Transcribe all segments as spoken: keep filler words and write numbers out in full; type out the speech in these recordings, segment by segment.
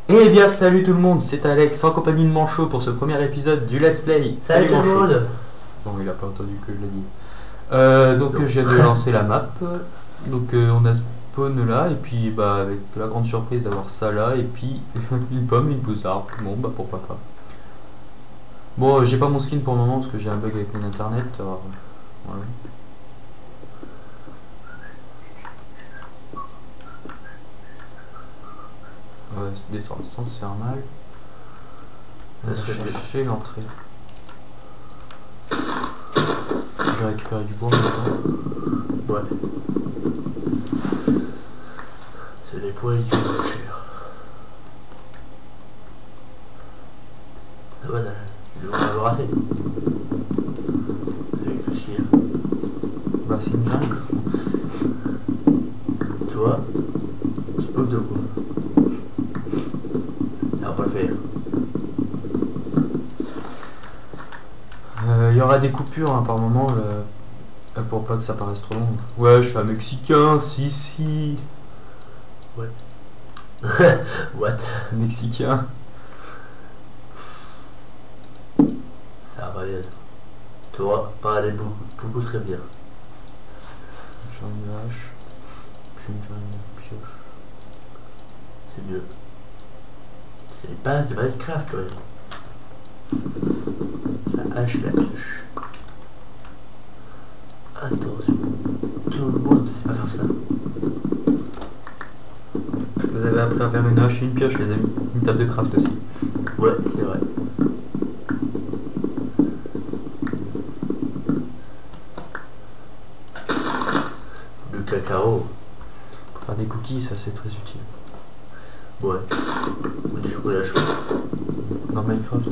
Eh bien salut tout le monde, c'est Alex en compagnie de Manchot pour ce premier épisode du Let's Play. Salut, tout le Manchot. monde. Bon, il a pas entendu que je l'ai dit. Euh, donc Non. je viens de lancer la map. Donc euh, on a spawn là et puis bah avec la grande surprise d'avoir ça là et puis une pomme, une pousse d'arbre. Bon bah pourquoi pas. Bon euh, j'ai pas mon skin pour le moment parce que j'ai un bug avec mon internet. Alors, voilà. On va descendre sans se faire mal. On va chercher l'entrée. Je vais récupérer du bois maintenant. Ouais. C'est les points qui sont cher. Ça va, tu devrais en avoir assez. Avec tout ce qu'il y a. Bah c'est une jungle. Tu vois, c'est peu de quoi. Ça va pas le faire. Il euh, y aura des coupures hein, par moment là, pour pas que ça paraisse trop long. Ouais, je suis un Mexicain, si si. What? What? Mexicain. Ça va bien. Tu vois, pas aller beaucoup, beaucoup très bien. Je vais faire une hache. Je vais me faire une pioche. C'est mieux. C'est les bases de Minecraft quand même. La hache, la pioche. Attention, tout le monde ne sait pas faire ça. Vous avez appris à faire une hache et une pioche les amis. Une table de craft aussi. Ouais, c'est vrai. Le cacao. Pour faire des cookies, ça c'est très utile. Ouais. Ou du chocolat chaud. Dans Minecraft.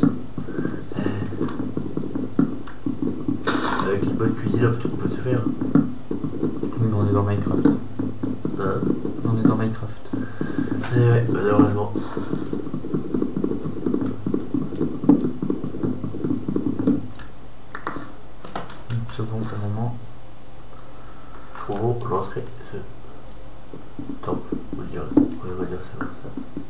Avec une bonne cuisine, on peut te faire. Oui, mais on est dans Minecraft. Hein? On est dans Minecraft. Eh ouais, malheureusement. Une seconde pour le moment. Faut lancer ce temple. On va dire, ouais, on va dire ça comme ça.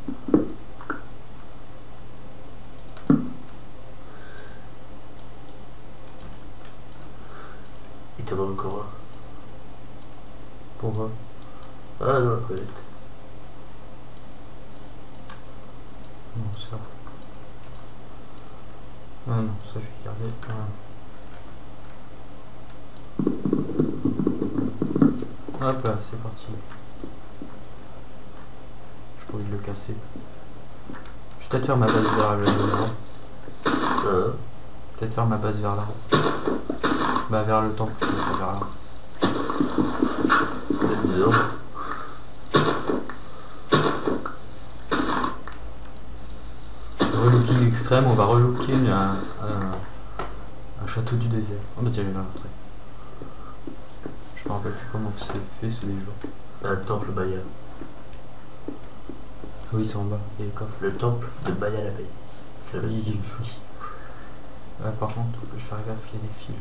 Il t'en manque encore Pourquoi? un. Ah non, la colette. Non, ça. Ah non, ça je vais garder. Ah. Hop là, c'est parti. Je pourrais le casser. Je vais peut-être faire ma base vers le là. Hein? Peut-être faire ma base vers là. Bah vers le temple, pas vers là. Même dedans. Relooking extrême, on va relooker un, un, un château du désert. Oh bah tiens, il est là l'entrée. Je me rappelle plus comment c'est fait, c'est déjà. Un temple Maya. Oui, c'est en bas, il y a les coffres. Le temple de Maya la Paix. Oui, oui, oui. Euh, par contre, je vais faire gaffe, il y a des fils.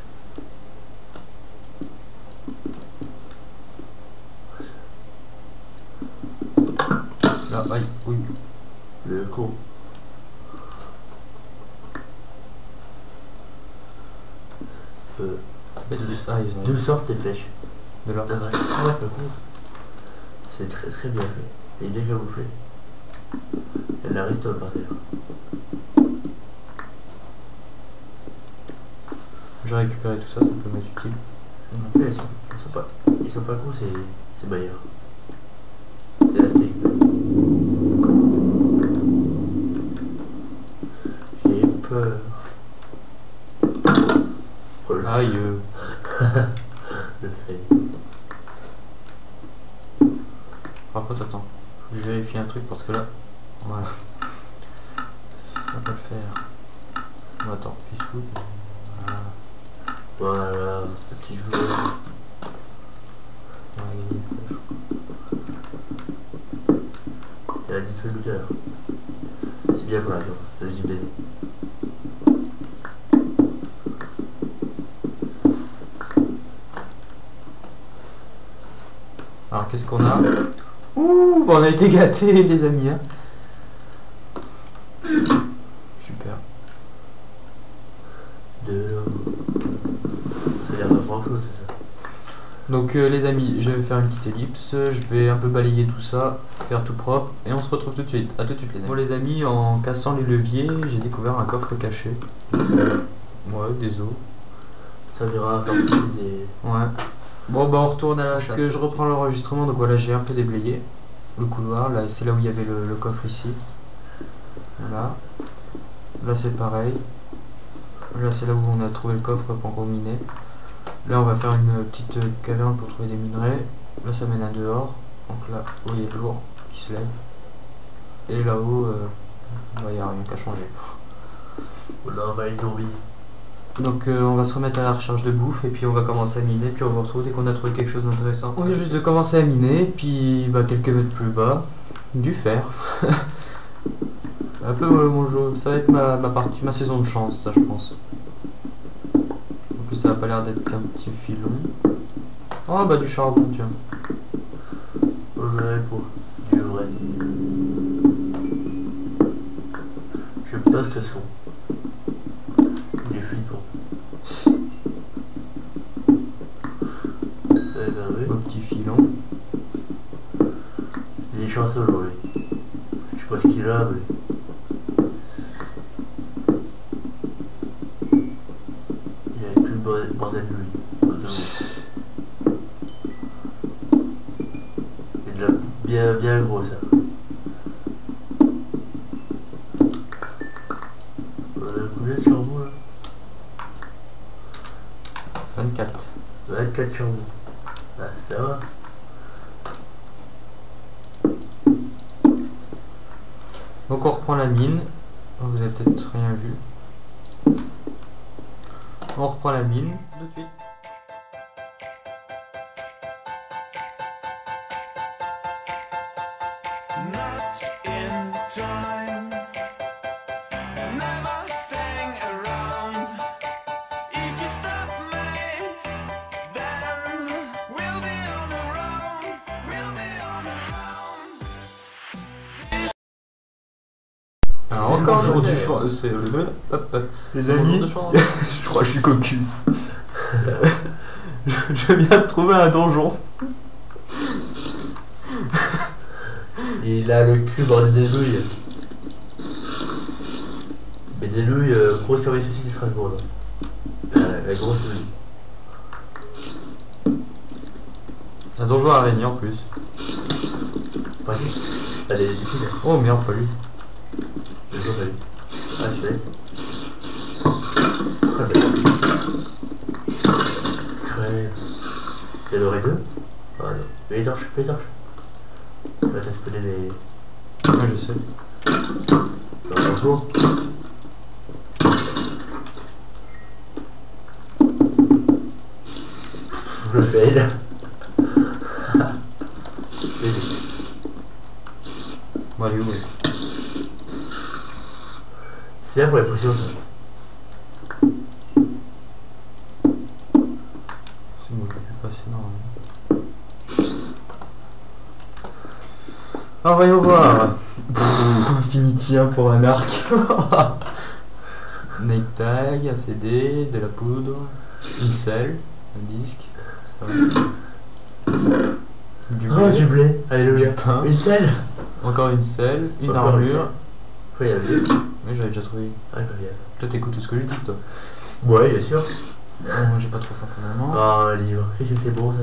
Là, aïe, oui. Le con. Euh, Deux, ah, ils ont D'où sortent ces flèches? de là. Ah ouais, ah ouais, le con. C'est très très bien fait. Et bien camouflé. Elle la reste par terre. Je vais récupérer tout ça, ça peut m'être utile. Ouais, ils, sont, ils, sont pas, ils sont pas cons, ces, ces bailleurs. C'est Aztèques. J'ai peur. Oh, le, Aïe, euh, le fait. par contre, attends, faut que je vérifie un truc parce que là, voilà. Ça va pas le faire. Bon, attends, peaceful. Voilà. Voilà, le petit joueur. On a gagné une flèche. Il y a un distributeur. C'est bien pour la viande, ça se dit bien. Alors qu'est-ce qu'on a? Ouh, bah on a été gâtés les amis hein. chose, c'est ça. Donc euh, les amis, je vais faire une petite ellipse, je vais un peu balayer tout ça, faire tout propre, et on se retrouve tout de suite. A tout de suite les amis. Bon les amis, en cassant les leviers, j'ai découvert un coffre caché. Ouais, des os. Ça verra à faire des... Ouais. Bon bah on retourne à la chasse. Que je reprends l'enregistrement, donc voilà, j'ai un peu déblayé le couloir, là c'est là où il y avait le, le coffre ici. Voilà. Là c'est pareil. Là c'est là où on a trouvé le coffre pendant qu'on minait. Là on va faire une petite caverne pour trouver des minerais. Là ça mène à dehors. Donc là, vous voyez le jour qui se lève. Et là-haut, euh, bah, il n'y a rien qu'à changer. Là on va être zombie. Donc euh, on va se remettre à la recherche de bouffe et puis on va commencer à miner, puis on va retrouver dès qu'on a trouvé quelque chose d'intéressant. On vient juste de commencer à miner, puis bah, quelques mètres plus bas, du fer. Un peu euh, mon jeu, ça va être ma, ma partie, ma saison de chance, ça je pense. En plus ça a pas l'air d'être qu'un petit filon. Oh bah du charbon tiens. On a pour du vrai. J'aime pas ce son. Il est flippant. Eh ben oui. Au petit filon. Il est chanceux aujourd'hui. Je sais pas ce qu'il a, mais... Il y a plus le bordel de lui. Il est déjà bien, bien gros ça. On a combien de charbon là? vingt-quatre. vingt-quatre charbon. Ah ça va. Donc on reprend la mine. Vous avez peut-être rien vu. On reprend la mine tout de suite. Not in time, never staying around. If you stop me, then we'll be on the road, we'll be on the road. Alors C'est encore le jour jour du de- fan, c'est le hop, hop. Les C'est mon amis, jour de chance. Je crois que je suis cocu. je, je viens de trouver un donjon. il a le cul bordé des douilles. Mais des douilles euh, grosses comme les saucisses de Strasbourg là. La, la grosse douille. Un donjon araignée en plus. Pas qui? Ah des des filles. Oh merde, pas lui. Je l'ai pas vu. Ah c'est bête. Ah bah crève. Il y en aurait deux? Ah non. Mais les torches, les torches. Ça va t'espérer les... Ouais, je sais. Dans le jour. Je le fais là. Bon, allez, où est C'est bien pour les potions ça. C'est bon, je vais passer normalement. Alors, voyons voir. Pff, Infinity un pour un arc. Name tag, un C D, de la poudre, une selle, un disque, ça. Du Oh blé, du blé. Alléluia. du pain, Une selle. encore une selle, une Encore une armure. Oui, il y avait. Mais j'avais déjà trouvé. Ah, pas bien. Toi, t'écoutes tout ce que je dis, toi. Ouais, bien sûr. Non, moi, j'ai pas trop faim pour le moment. Ah, un livre. Qu'est-ce que c'est bon ça?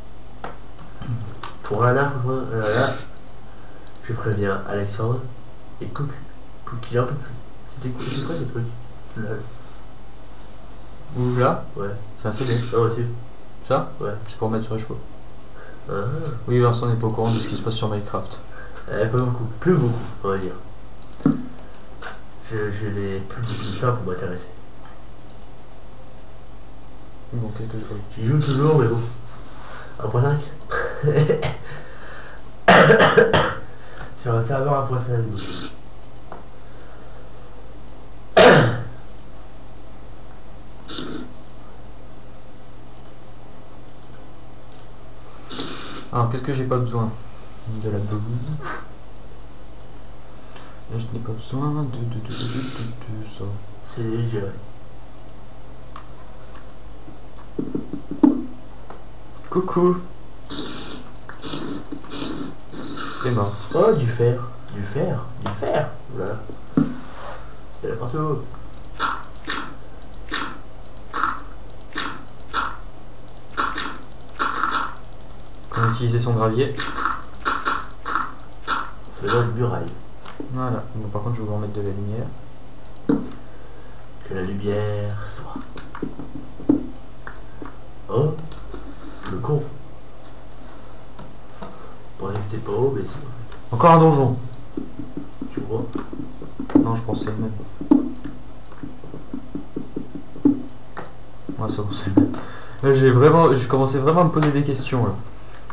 Pour un arc, je crois. Euh, là, je préviens Alexandre et Cocu pour qu'il en peut plus. C'était quoi, c'est quoi ce truc? Là. Ou là, Ouais. c'est un C D. Non, aussi. Ça, Ouais. c'est pour mettre sur les chevaux. Ah. Oui, Vincent n'est pas au courant de ce qui se passe sur Minecraft. Eh, pas beaucoup. Plus beaucoup, on va dire. Je, je n'ai plus beaucoup de temps pour m'intéresser. Bon, quelques jours. J'y joue toujours, mais bon. un point cinq. Sur un serveur un point cinq. Alors, qu'est-ce que j'ai pas besoin? De la blouse. Là, je n'ai pas besoin de, de, de, de, de, de, de ça. C'est léger, ouais. Coucou. T'es morte. Oh, du fer. Du fer. Du fer. Voilà. Il y en a partout. Comment utiliser son gravier. Faisant une muraille. Voilà. Bon, par contre, je vais vous remettre de la lumière. Que la lumière soit. Oh, le con. Pour rester pas haut, mais si. Encore un donjon. Tu crois? Non, je pense que c'est le même. Ouais, c'est bon, c'est le même. Là, j'ai vraiment, je commençais vraiment à me poser des questions là.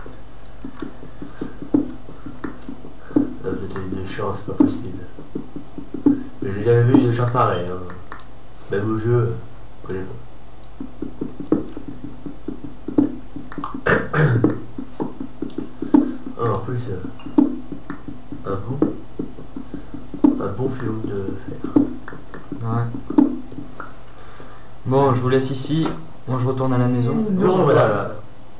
Ah, peut-être une chance, c'est pas possible. Mais j'ai jamais vu une chance pareille. Hein. Même au jeu, je connais pas. Ah, en plus, euh, un bon, un bon filon de fer. Ouais. Bon, je vous laisse ici. Moi, je retourne à la maison. Nous revoilà.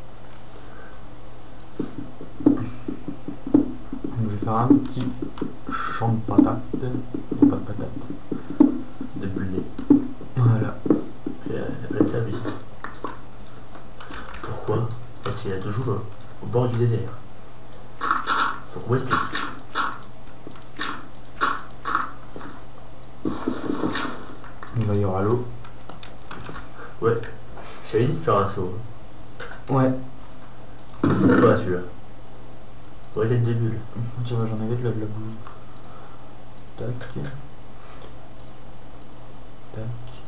Donc, je vais faire un petit champ de patates. Non, pas de patates. De blé. Voilà. Il y a plein de sable ici. Pourquoi? Parce qu'il y a toujours un, au bord du désert. Faut qu'on m'explique. Là, il y aura l'eau. Ouais. J'avais dit de faire un saut. Ouais. C'est pas celui-là. Ouais, tête de bulle. Tiens, bah, j'en avais de la, de la boue. Tac. Tac.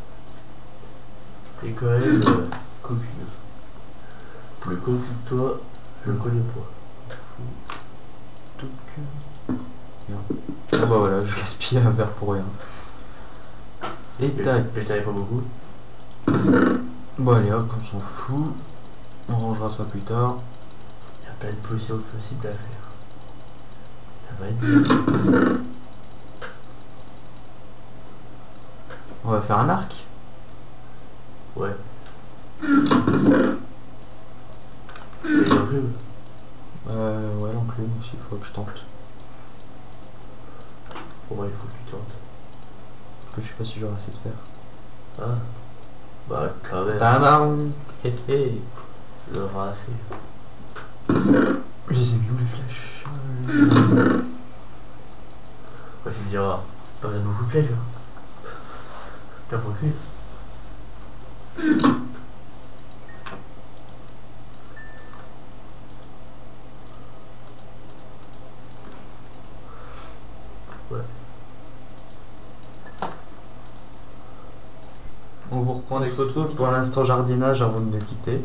T'es quand même euh, cocu. Plus cocu que toi, je le connais pas. Touc. Bien. Bon bah voilà, je gaspille un verre pour rien. Et Et tac. et je t'avais pas beaucoup. Bon allez hop, on s'en fout. On rangera ça plus tard. Il y a plein de potions possibles à faire. Ça va être bien. On va faire un arc. Ouais. Et l'enclume. Euh, ouais, l'enclume aussi, il faut que je tente. Pour moi, il faut que tu tentes. Parce que je sais pas si j'aurai assez de fer. Ah. Bah, quand même. Tadam! Hé hé! Il y en aura assez. Je les ai mis où les flèches? Moi, tu me diras, pas besoin de beaucoup de flèches. Hein. T'as pas cul. Ouais. On vous reprend, on se retrouve pour l'instant jardinage avant de nous quitter.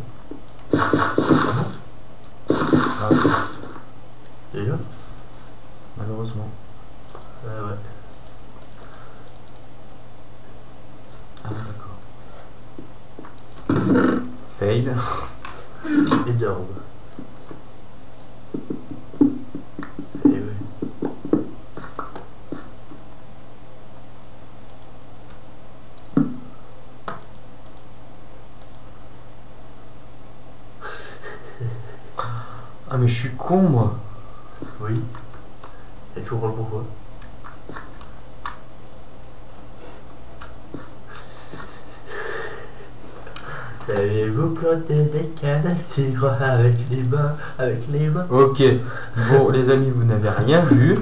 Ah, Déjà? malheureusement. Ah ouais. Ah d'accord. Fail. Énorme. Et ouais. Ah mais je suis con moi. Oui. Et tu comprends pourquoi? Savez-vous planter des cannes à sucre avec les mains, avec les mains? Ok. Bon les amis, vous n'avez rien vu.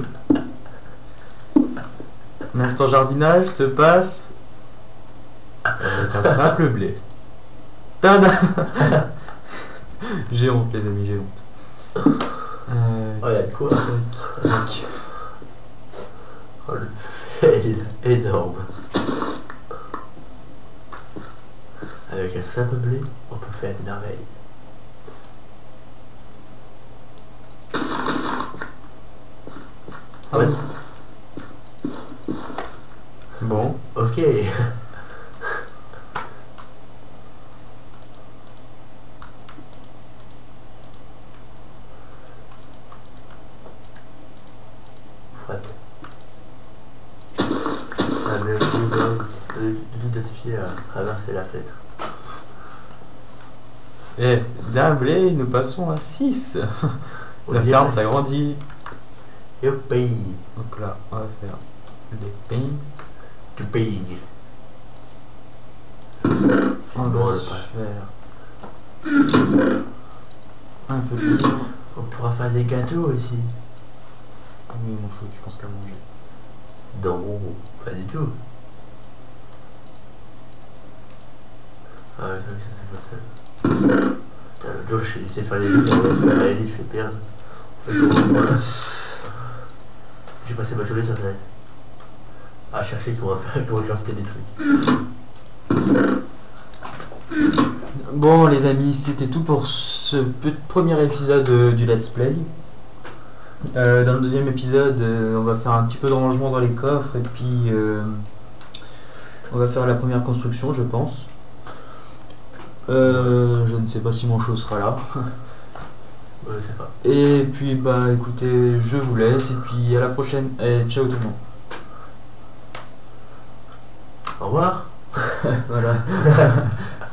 L'instant jardinage se passe avec un simple blé. Tada. J'ai honte les amis, j'ai honte. Euh, Oh, y'a de quoi? tac. Oh, le fail énorme. Avec un simple blé, on peut faire des merveilles. Ah ouais. Bon. Ok. Frotte. Ah, mais je vais de l'identifier à traverser la fenêtre. Et d'un blé, nous passons à six. La ferme s'agrandit. Youpi. Donc là, on va faire des pings. Du ping. On va drôle, se pas. faire un peu de livre. On pourra faire des gâteaux aussi. Oui, mon chou, tu penses qu'à manger. Non, pas du tout. Ah ouais, ça c'est pas ça. Putain, l'autre jour, je sais faire les livres, on va faire les livres, je vais perdre. On fait comment voilà. J'ai passé ma journée sur internet à chercher comment faire, comment crafter des trucs. Bon, les amis, c'était tout pour ce pe- premier épisode euh, du Let's Play. Euh, dans le deuxième épisode, euh, on va faire un petit peu de rangement dans les coffres et puis euh, on va faire la première construction, je pense. Euh, je ne sais pas si mon show sera là. Ouais, je sais pas. Et puis bah écoutez, je vous laisse et puis à la prochaine. Et ciao tout le monde. Au revoir. Voilà.